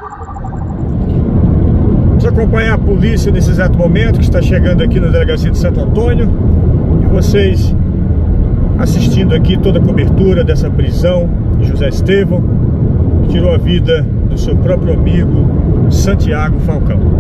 Vamos acompanhar a polícia nesse exato momento, que está chegando aqui na delegacia de Santo Antônio. E vocês assistindo aqui toda a cobertura dessa prisão de José Estevão, que tirou a vida do seu próprio amigo Santiago Falcão.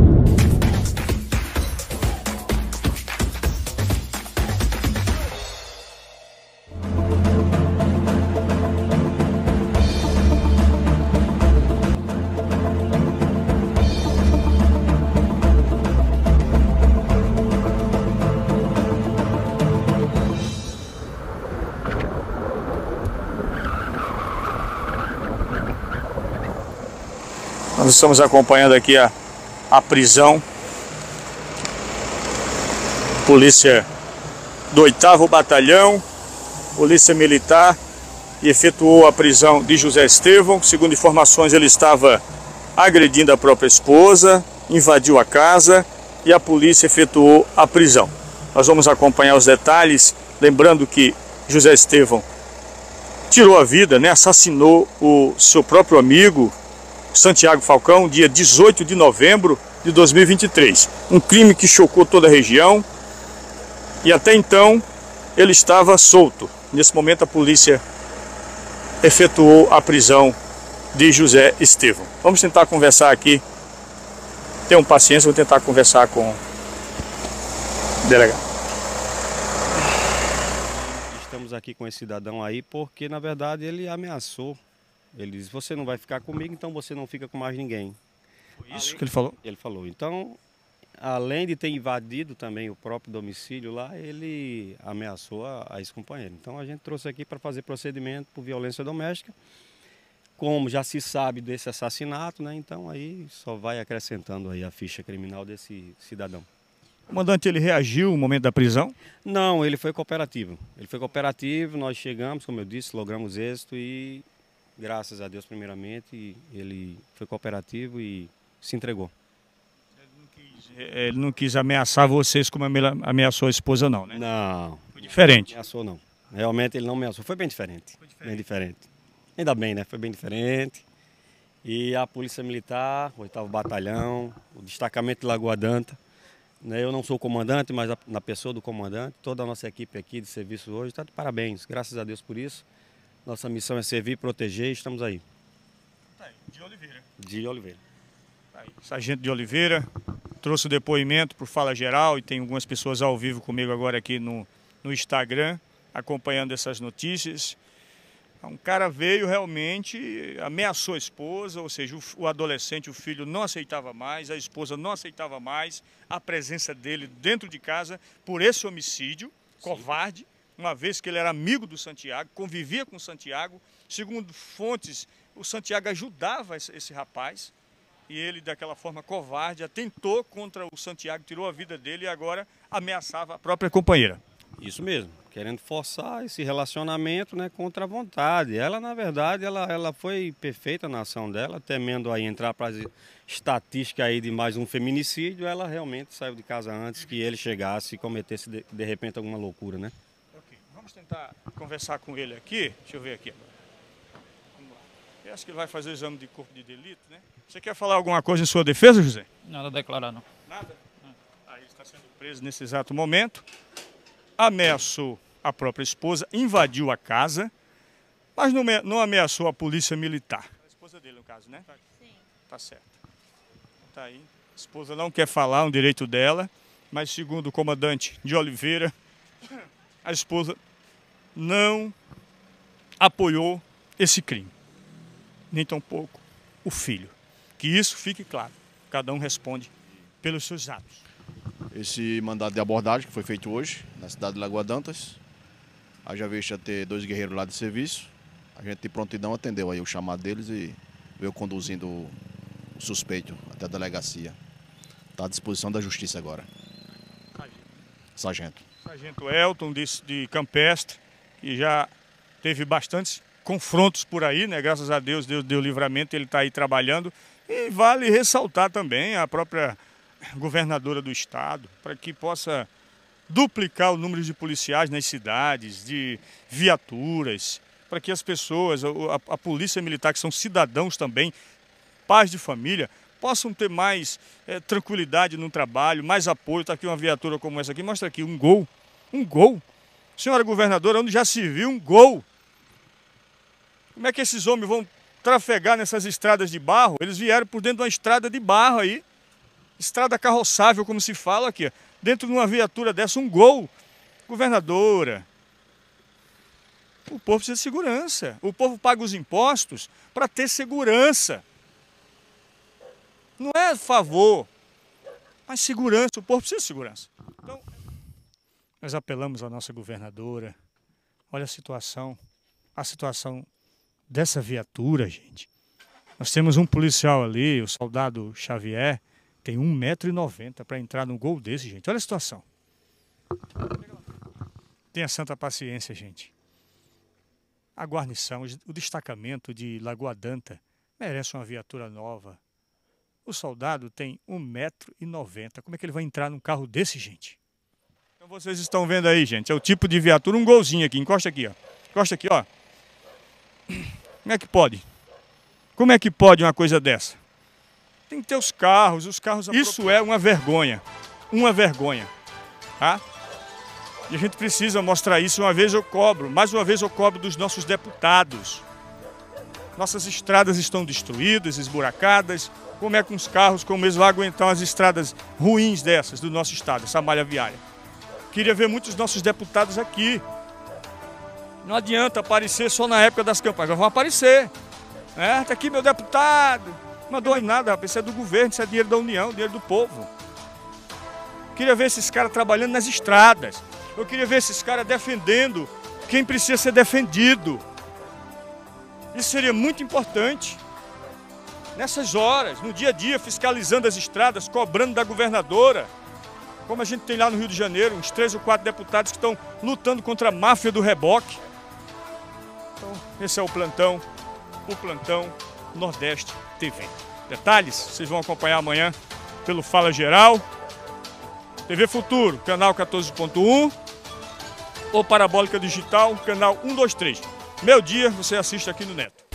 Nós estamos acompanhando aqui a prisão. Polícia do 8º Batalhão, Polícia Militar, e efetuou a prisão de José Estevão. Segundo informações, ele estava agredindo a própria esposa, invadiu a casa e a polícia efetuou a prisão. Nós vamos acompanhar os detalhes, lembrando que José Estevão tirou a vida, assassinou o seu próprio amigo Santiago Falcão, dia 18 de novembro de 2023. Um crime que chocou toda a região e até então ele estava solto. Nesse momento a polícia efetuou a prisão de José Estevão. Vamos tentar conversar aqui. Tenham paciência, vou tentar conversar com o delegado. Estamos aqui com esse cidadão aí porque na verdade ele ameaçou. Ele disse: você não vai ficar comigo, então você não fica com mais ninguém. Foi isso que ele falou? Ele falou. Então, além de ter invadido também o próprio domicílio lá, ele ameaçou a ex-companheira. Então a gente trouxe aqui para fazer procedimento por violência doméstica. Como já se sabe desse assassinato, então aí só vai acrescentando aí a ficha criminal desse cidadão. O comandante, ele reagiu no momento da prisão? Não, ele foi cooperativo. Ele foi cooperativo, nós chegamos, como eu disse, logramos êxito e graças a Deus, primeiramente, ele foi cooperativo e se entregou. Ele não quis ameaçar vocês como ameaçou a esposa, não, né? Não. Foi diferente? Não ameaçou, não. Realmente ele não ameaçou. Foi bem diferente. Bem diferente. Ainda bem, né? Foi bem diferente. E a Polícia Militar, o 8º Batalhão, o destacamento de Lagoa d'Anta, eu não sou o comandante, mas na pessoa do comandante, toda a nossa equipe aqui de serviço hoje está de parabéns. Graças a Deus por isso. Nossa missão é servir e proteger e estamos aí. Tá aí, de Oliveira. De Oliveira. Tá aí. Sargento de Oliveira trouxe o depoimento por Fala Geral e tem algumas pessoas ao vivo comigo agora aqui no Instagram, acompanhando essas notícias. Um cara veio realmente, ameaçou a esposa, ou seja, o adolescente, o filho não aceitava mais, a esposa não aceitava mais a presença dele dentro de casa por esse homicídio covarde. Uma vez que ele era amigo do Santiago, convivia com o Santiago. Segundo fontes, o Santiago ajudava esse rapaz. E ele, daquela forma covarde, atentou contra o Santiago, tirou a vida dele e agora ameaçava a própria companheira. Isso mesmo, querendo forçar esse relacionamento contra a vontade. Ela, na verdade, ela foi perfeita na ação dela, temendo aí entrar para as estatísticas aí de mais um feminicídio. Ela realmente saiu de casa antes que ele chegasse e cometesse de repente alguma loucura, Vamos tentar conversar com ele aqui. Deixa eu ver aqui agora. Vamos lá. Eu acho que ele vai fazer o exame de corpo de delito, né? Você quer falar alguma coisa em sua defesa, José? Nada a declarar, não. Nada? Aí ele está sendo preso nesse exato momento. Ameaçou a própria esposa, invadiu a casa, mas não ameaçou a polícia militar. A esposa dele, no caso, né? Sim. Tá certo. Tá aí. A esposa não quer falar, um direito dela, mas segundo o comandante de Oliveira, a esposa não apoiou esse crime, nem tampouco o filho. Que isso fique claro, cada um responde pelos seus atos. Esse mandado de abordagem que foi feito hoje, na cidade de Lagoa d'Anta, haja vista ter 2 guerreiros lá de serviço, a gente de prontidão atendeu aí o chamado deles e veio conduzindo o suspeito até a delegacia. Está à disposição da justiça agora. Sargento. Sargento Elton, de Campestre, que já teve bastantes confrontos por aí, graças a Deus, Deus deu livramento, ele está aí trabalhando. E vale ressaltar também a própria governadora do estado, para que possa duplicar o número de policiais nas cidades, de viaturas, para que as pessoas, a polícia militar, que são cidadãos também, pais de família possam ter mais tranquilidade no trabalho, mais apoio. Está aqui uma viatura como essa aqui, mostra aqui, um gol. Um gol. Senhora governadora, onde já se viu um gol? Como é que esses homens vão trafegar nessas estradas de barro? Eles vieram por dentro de uma estrada de barro aí. Estrada carroçável, como se fala aqui. Dentro de uma viatura dessa, um gol. Governadora, o povo precisa de segurança. O povo paga os impostos para ter segurança. Não é favor, mas segurança. O povo precisa de segurança. Então, nós apelamos à nossa governadora. Olha a situação dessa viatura, gente. Nós temos um policial ali, o soldado Xavier, tem 1,90 m para entrar num gol desse, gente. Olha a situação. Tenha santa paciência, gente. A guarnição, o destacamento de Lagoa Danta merece uma viatura nova. O soldado tem 1,90 m. Como é que ele vai entrar num carro desse, gente? Então vocês estão vendo aí, gente. É o tipo de viatura, um golzinho aqui. Encosta aqui, ó. Encosta aqui, ó. Como é que pode? Como é que pode uma coisa dessa? Tem que ter os carros. Isso é uma vergonha. Uma vergonha. Tá? E a gente precisa mostrar isso. Mais uma vez eu cobro dos nossos deputados. Nossas estradas estão destruídas, esburacadas. Como é que uns carros como eles vão aguentar as estradas ruins dessas do nosso estado, essa malha viária? Queria ver muitos nossos deputados aqui. Não adianta aparecer só na época das campanhas, vão aparecer. Tá aqui meu deputado. Não mandou nada, rapaz. Isso é do governo, isso é dinheiro da União, dinheiro do povo. Queria ver esses caras trabalhando nas estradas. Eu queria ver esses caras defendendo quem precisa ser defendido. Isso seria muito importante. Nessas horas, no dia a dia, fiscalizando as estradas, cobrando da governadora. Como a gente tem lá no Rio de Janeiro, uns 3 ou 4 deputados que estão lutando contra a máfia do reboque. Então, esse é o Plantão Nordeste TV. Detalhes, vocês vão acompanhar amanhã pelo Fala Geral, TV Futuro, canal 14.1, ou Parabólica Digital, canal 123. Meu dia, você assiste aqui no Neto.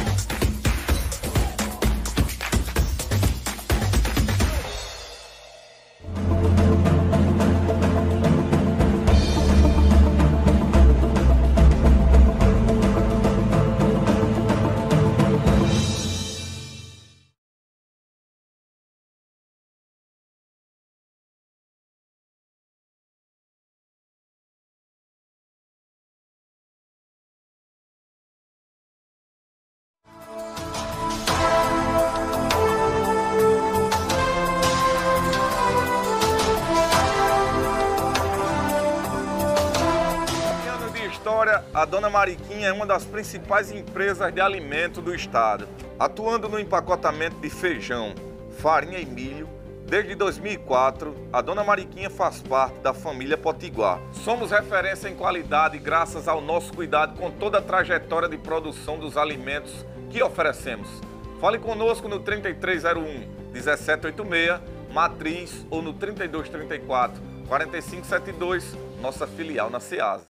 A Dona Mariquinha é uma das principais empresas de alimento do estado, atuando no empacotamento de feijão, farinha e milho. Desde 2004, a Dona Mariquinha faz parte da família Potiguar. Somos referência em qualidade graças ao nosso cuidado com toda a trajetória de produção dos alimentos que oferecemos. Fale conosco no 3301-1786, Matriz, ou no 3234-4572, nossa filial na Ceasa.